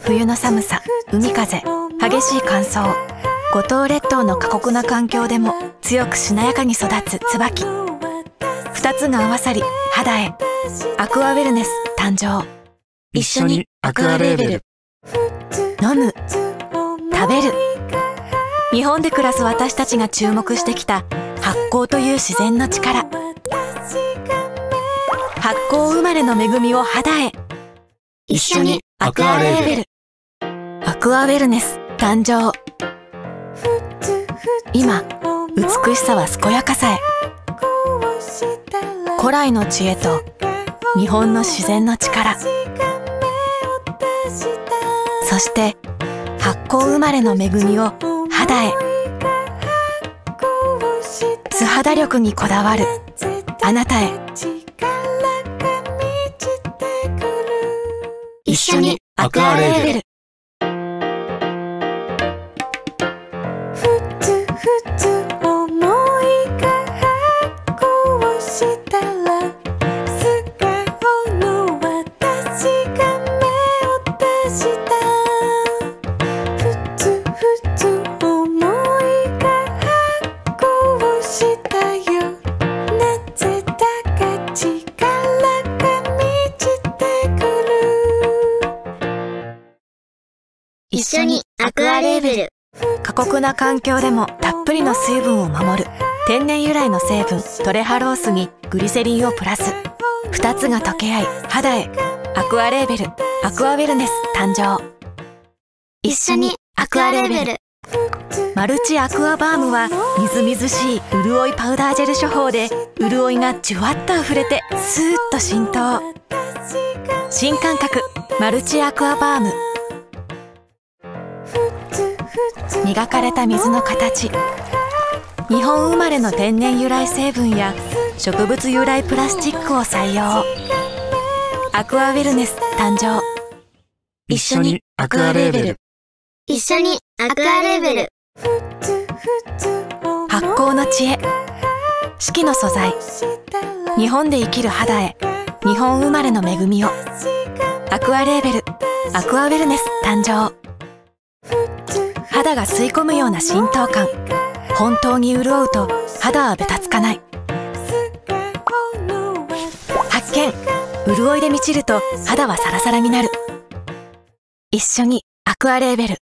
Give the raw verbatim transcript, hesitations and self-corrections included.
冬の寒さ、海風、激しい乾燥、五島列島の過酷な環境でも強くしなやかに育つ椿。二つが合わさり肌へ。アクアウェルネス誕生。 一緒にアクアレーベル。 飲む、食べる。日本で暮らす私たちが注目してきた発酵という自然の力。発酵生まれの恵みを肌へ。 一緒にアクアレーベル。 アクアウェルネス誕生。今、美しさは健やかさへ。古来の知恵と日本の自然の力、そして発酵生まれの恵みを肌へ。素肌力にこだわるあなたへ。 一緒にアクアレーベル。 一緒にアクアレーベル。 過酷な環境でもたっぷりの水分を守る天然由来の成分トレハロースにグリセリンをプラス。二つが溶け合い肌へ。アクアレーベル、アクアウェルネス誕生。 一緒にアクアレーベル。 マルチアクアバームはみずみずしい潤いパウダージェル処方で潤いがじゅわっとあふれてスーッと浸透。新感覚マルチアクアバーム。磨かれた水の形、日本生まれの天然由来成分や植物由来プラスチックを採用。アクアウェルネス誕生。 一緒にアクアレーベル。 一緒にアクアレーベル。 発酵の知恵、四季の素材、日本で生きる肌へ。日本生まれの恵みを。アクアレーベル、アクアウェルネス誕生。肌が吸い込むような浸透感。本当に潤うと肌はベタつかない。発見、潤いで満ちると肌はサラサラになる。一緒にアクアレーベル。